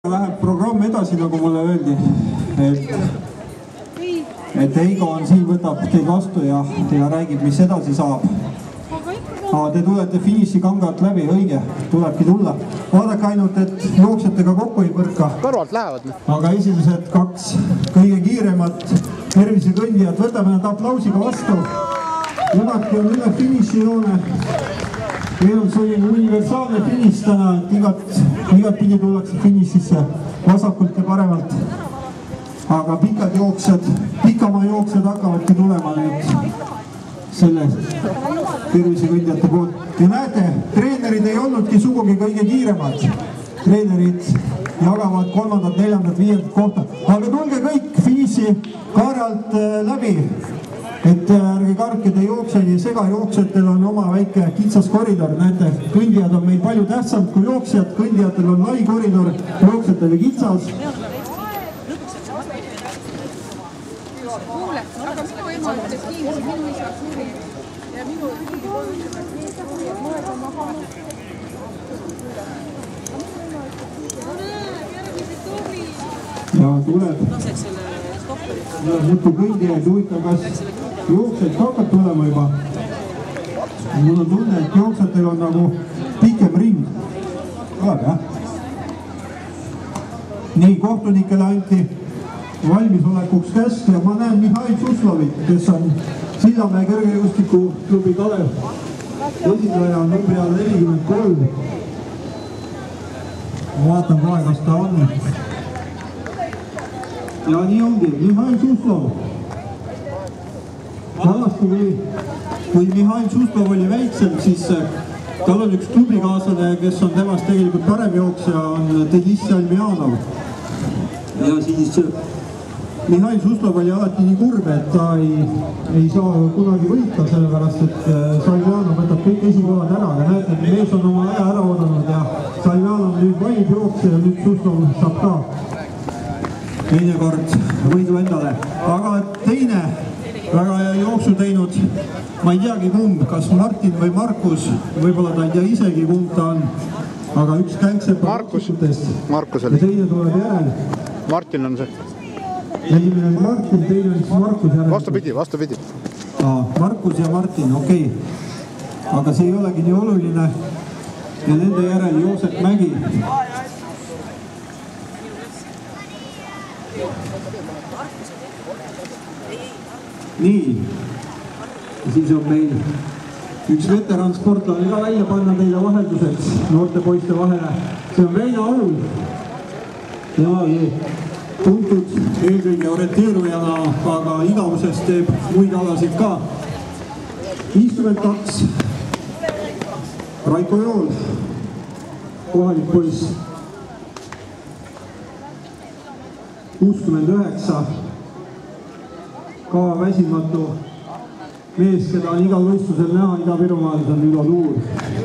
Läheb programm edasi, nagu mulle öeldi, et Heigo on siin, võtab teid vastu ja räägib, mis edasi saab. Aga te tulete finišikangalt läbi, õige, tulebki tulla. Vaadake ainult, et jooksjatega kokku ei põrka. Kõrvalt lähevad. Aga esimesed kaks kõige kiiremat tervisekõndijat, võtame nad aplausiga vastu. Nemad on üle finišijoone. Meil on selline universaalne finiš täna, et igat pidi tullakse finišisse vasakult ja paremalt. Aga pikad jooksjad, pikamaa jooksjad hakkavadki tulema nüüd selle tervisekõndjate poolt. Ja näete, treenerid ei olnudki sugugi kõige kiiremad. Treenerid jagavad 3., 4., 5. kohta. Aga tulge kõik finiši kaare alt läbi. Et ärge karke, te jooksjad ja segajooksjatel on oma väike kitsas koridor. Näete, kõndijad on meil palju tähtsam kui jooksjad. Kõndijatel on lai koridor, jooksjatel ja kitsas. Kuule, aga minu ema ütles kiiresti, minu isa suri ja minu ja tuleb muidu kõndijaid huvitav, kas jooksjaid hakkab tulema juba. Mul on tunne, et jooksjatel on nagu pikem ring. Tuleb, jah? Nii, kohtunikele anti valmisolekuks käsk ja ma näen Mihhail Suslovit, kes on Sillamäe kõrgejõustikuklubi Kalev esindaja numbri all 43. Ma vaatan kohe, kas ta on. Ja nii ongi, Mihhail Suslov. Vanasti, kui Mihhail Suslov oli väiksem, siis tal on üks klubikaaslane, kes on temast tegelikult parem jooksja, on Denis Salmianov. Ja siis Mihhail Suslov oli alati nii kurb, et ta ei saa kunagi võita, sellepärast et Salmianov võtab kõik esikohad ära. Aga näete, et mees on oma aja ära oodanud ja Salmianov nüüd valib jooksja ja nüüd Suslov saab ka teinekord võidu endale. Aga teine väga hea jooksu teinud, ma ei teagi kumb, kas Martin või Markus, võib-olla ta ei tea isegi kumb ta on, aga üks känksepa Markus oli. Ja teine tuleb järel. Martin on see. Esimene oli Martin, teine oli siis Markus järel. Vastupidi. Markus ja Martin, okei. Aga see ei olegi nii oluline. Ja nende järel Joosep Mägi. Nii, ja siis on meil üks veteransportlane ka välja panna teile vahelduseks noorte poiste vahele. See on Veina Aul. Tema oli tuntud eelkõige orienteerujana, aga igavusest teeb muid alasid ka. 52. Raiko Jool, kohalik poiss. 69. Ka väsimatu mees, keda on igal võistlusel näha Ida-Virumaal, on Ülo Tuur.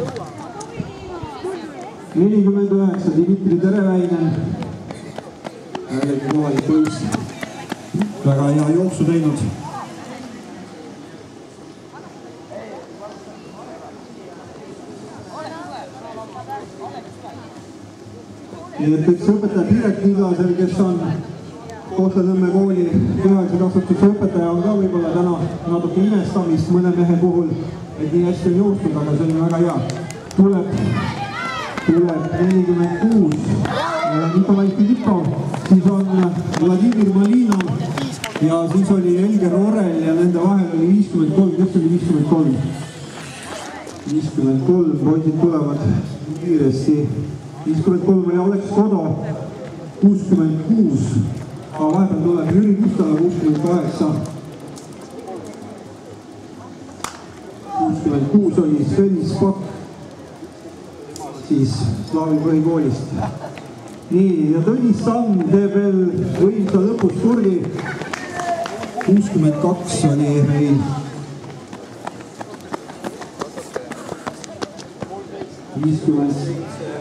49. Dimitri Tereväinen. Jällegi kohalik poiss. Väga hea jooksu teinud. Ja üks õpetaja Piret Niilasel, kes on Kohtla-Nõmme kooli kehalise kasvatuse õpetaja, on ka võib-olla täna natuke imestamist mõne mehe puhul, et nii hästi on joostud, aga see on väga hea. Tuleb 46. Nikolai Filipov, siis on Vladimir Malinov ja siis oli Elger Orel ja nende vahel oli 53, kes oli 53? 53, poisid tulevad kiiresti. 53 oli Oleks Kodo, 66. Aga vahepeal tuleb Jüri Kustala 68. 66 oli Sven Spok, siis Slaavi põhikoolist. Nii, ja Tõnis Samm teeb veel võimsa lõpus turli. 62 oli meil. 51.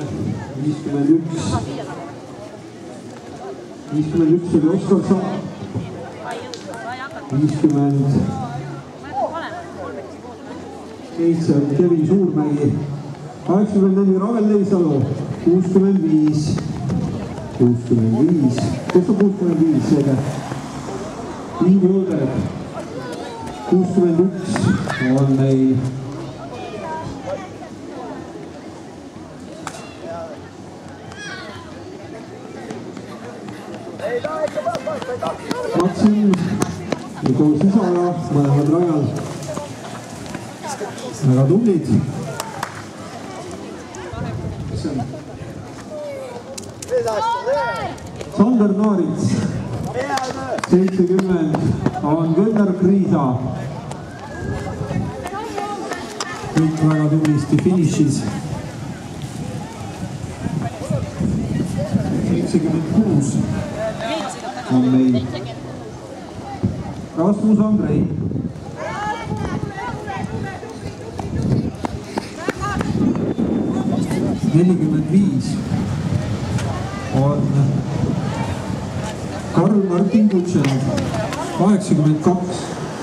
51 oli Oskar Saab. 50. 7 oli Kevin Suurmägi. 84 Ravel Leisalu. 65. 65, kes on 65, seega Ingi Õlberg. 61 on meil Maksim ja koos isaga, mõlemad rajal. Väga tublid. Sander Naarits, 70 on Gunnar Kriisa. Kõik väga tublisti finišis. 76 on meil Rasmus Andrei. 45 on Karl-Martin Kutšenov. 82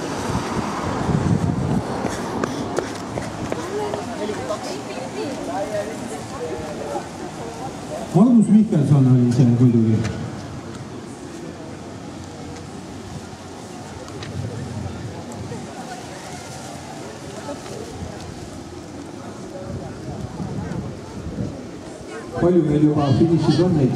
Magnus Mihkelson oli see muidugi. Palju meil juba finišis on neid?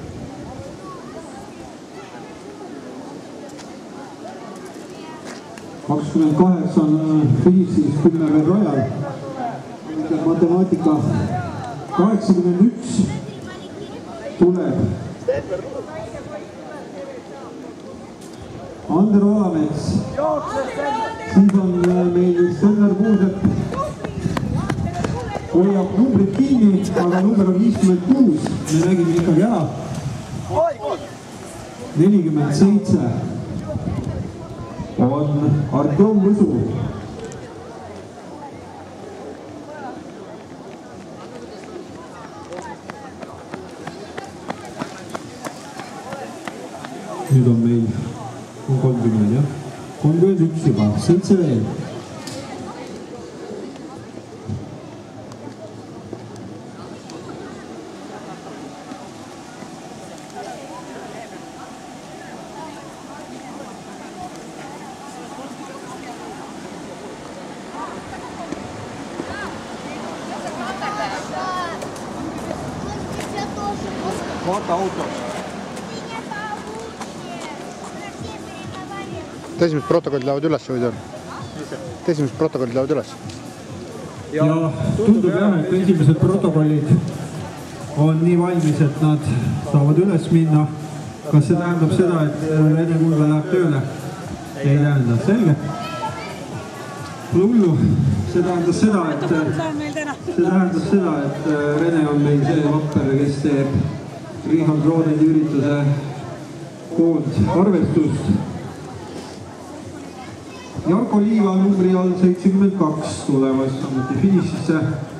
...28 on finišis 10 veel rajal. Matemaatika 81 tuleb. Ander Olamets. Siis on meil Gunnar Puusepp. Hoiab numbrid kinni, aga number on 56. Me nägime ikkagi ära. 47 on Artjom Võsu. Nüüd on meil 30, jah? 31 juba, 7 veel. Vaata autos. Esimesed protokollid lähevad üles või on? Esimesed protokollid lähevad üles. Ja tundub jah, et esimesed protokollid on nii valmis, et nad saavad üles minna. Kas see tähendab seda, et Rene Kulga läheb tööle? Ei tähenda, selge. Hullu, see tähendas seda, et Rene on meil see vapper, kes teeb Richard Roonedi ürituse koondarvestust. Jarko Liiva numbri all 72 tulemas samuti finišisse.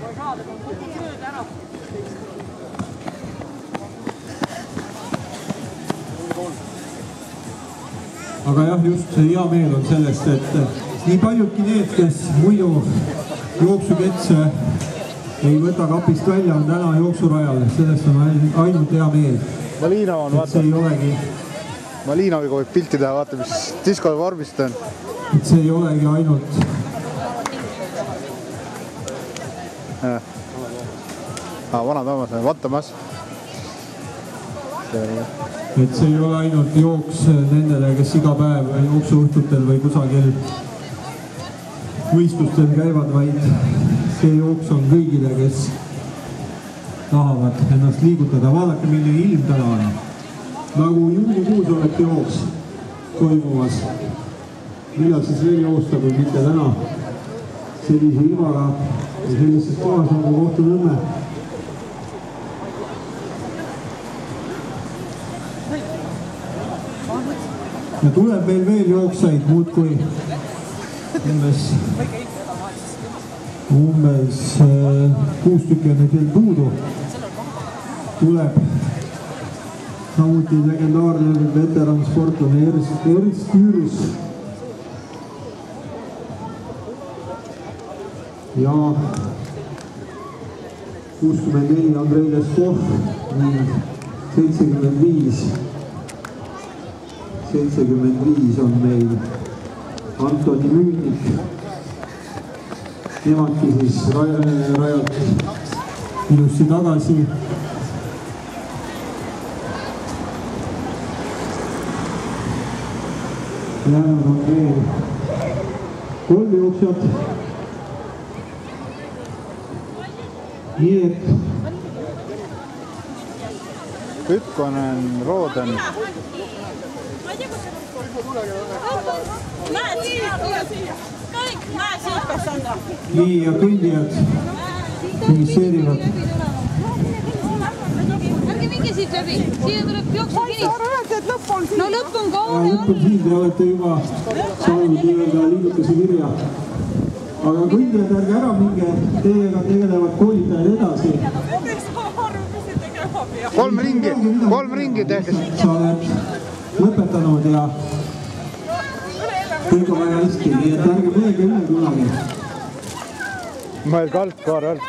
Aga jah, just see hea meel on sellest, et nii paljudki need, kes muidu jooksuketse ei võta kapist välja, on täna jooksurajal. Sellest on ainult hea meel. Malina on, vaata. See ei olegi. Malinaviga võib pilti teha, vaata, mis disko vormist on. Et see ei olegi ainult. Vana Toomas on vattamas. Et see ei ole ainult jooks nendele, kes iga päev jooksuõhtutel või kusagil võistlustel käivad, vaid see jooks on kõigile, kes tahavad ennast liigutada. Vaadake, milline ilm täna on. Nagu juunikuus olete jooks toimumas. Millal siis veel joosta, kui mitte täna sellise ilmaga ja sellises kohas nagu Kohtu Nõmme. Ja tuleb veel jooksaid muud kui umbes 6 tükki on veel puudu. Tuleb samuti legendaarne veteransportlane Ernst Küüris. Ja 64 Andrei Leskov ning 75 on meil Antoni Müünik. Nemadki siis rajalt ilusti tagasi. Jäänud on veel 3 jooksjat. Nii et Pykkonen, Rooden. Nii ja kõndijad finisseerivad. Ärge minge siit läbi, siia tuleb jooksu kinis. No lõpp on kaune. Lõpp on siin, te olete juba saanud nii-öelda liigutuse kirja. Aga kõndijad ärge ära minge, teiega tegelevad koolitajad edasi. 3 ringi tehke. Sa oled lõpetanud ja kõik on väga hästi, nii et ärge mõelge üle kunagi. Meil kalt kaar all.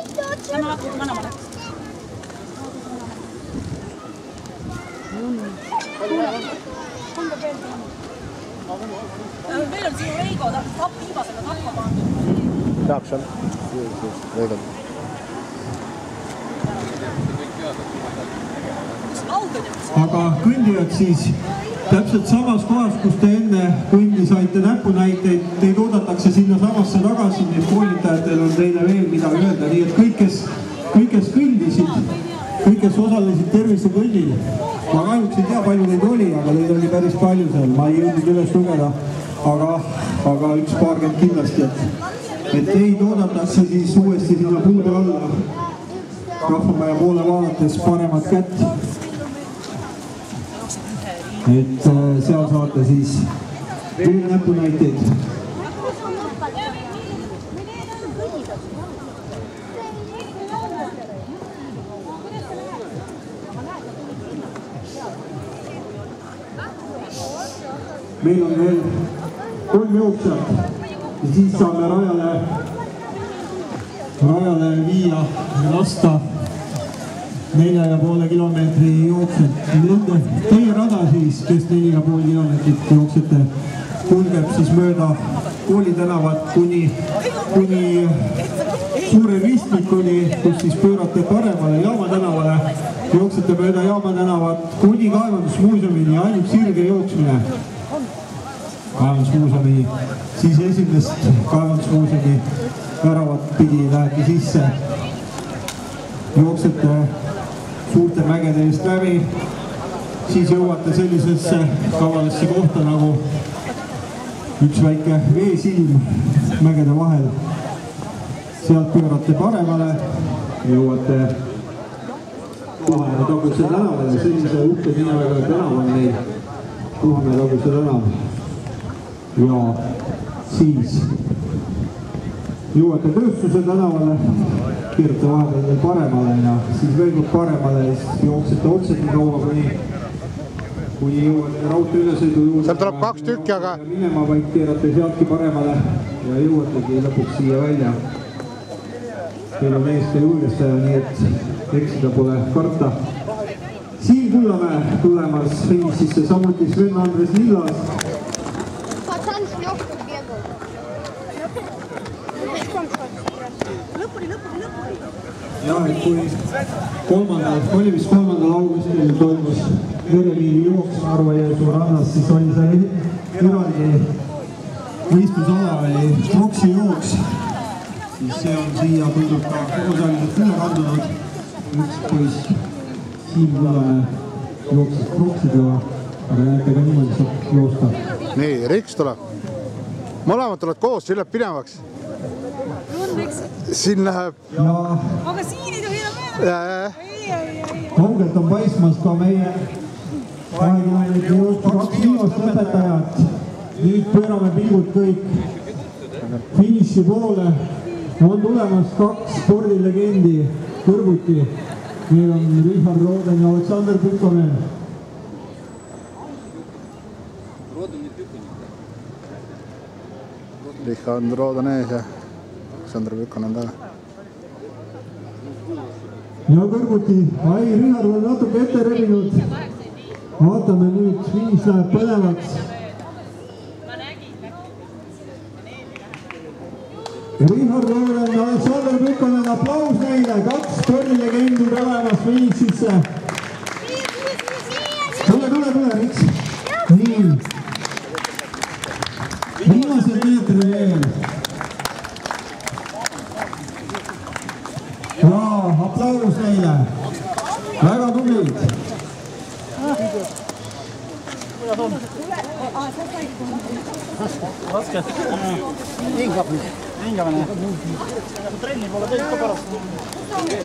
Meil on siin Reigo, ta saab viimasega tappama. Saab seal. Reigo. Aga kõndijad siis täpselt samas kohas, kus te enne kõndi saite näpunäiteid, teid oodatakse sinna samasse tagasi, nii et koolitajatel on teile veel midagi öelda, nii et kõik, kes kõndisid, kõik, kes osalesid tervisekõnnil, ma kahjuks ei tea, palju neid oli, aga neid oli päris palju seal, ma ei jõudnud üles lugeda, aga üks paarkümmend kindlasti, et teid oodatakse siis uuesti sinna puude alla, Rahvamaja poole vaadates paremat kätt. Et seal saate siis veel näpunäiteid. Meil on veel 3 jooksjat ja siis saame rajale viia ja lasta 4,5 kilomeetri jooksjat. Teie rada siis, kes 4,5 kilomeetrit jooksjate, kulgeb siis mööda koolitanevat kuni suure ristmikuni, kus siis pöörate paremale Jaama tänavale, jooksete mööda Jaama tänavat kuni kaevandusmuuseumini, ainult sirge jooksmine. Kaevandusmuuseumi, siis esimest kaevandusmuuseumi väravat pidi lähete sisse, jooksete suurte mägede eest läbi, siis jõuate sellisesse kavalasse kohta nagu üks väike veesilm mägede vahel. Sealt pöörate paremale, jõuate Tuhamäe taguse tänavale, sellise uhke nimega tänav on meil, Tuhamäe taguse tänav. Ja siis jõuate Tööstuse tänavale, keerate vahepeal veel paremale ja siis veel kord paremale ja siis jooksete otse nii kaua, kuni jõuate raudtee ülesõidu juurde. Seal tuleb 2 tükki, aga minema, vaid keerate sealtki paremale ja jõuategi lõpuks siia välja. Meil on ees ka julgestaja, nii et eksida pole karta. Siim Kullamäe tulemas finisisse, samuti Sven Andres Lillas. Jah, et kui 3. augustil toimus veremiili jooks Narva-Jõesuu rannas, siis oli see eraldi võistlusala oli proksi jooks. Siis see on siia tundub ka osaliselt üle kandunud. Üks poiss Siim Kullamäe jooksis proksidega, aga näete ka niimoodi saab joosta. nii, Riks tuleb. Mõlemad tulevad koos, siin läheb pinevaks. Siin läheb. Aga siin ei tohi enam mööda. Kaugelt on paismas ka meie 20 joostu 2 viimast lõpetajat. Nüüd pöörame pilgud kõik finiši poole. On tulemas 2 spordilegendi kõrvuti. Meil on Richard Rooden ja Aleksander Pükkonen. Richard Rooden ees ja Aleksander Pükkonen taga. ja kõrvuti, Richard on natuke ette rebinud. Vaatame nüüd, finiš läheb põnevaks. Richard Looren ja Alexander Pükonen, aplaus neile, 2 spordilegendi tulemas finišisse. Tule, Riks. Nii. Viimased meetrid veel. Ja, aplaus neile. Väga tublid. Raske. Hingab. Trenni pole kõik ka pärast.